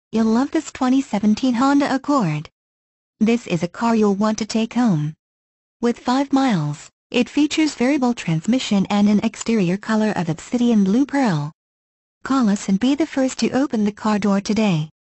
You'll love this 2017 Honda Accord. This is a car you'll want to take home. With 5 miles, it features variable transmission and an exterior color of Obsidian Blue Pearl. Call us and be the first to open the car door today.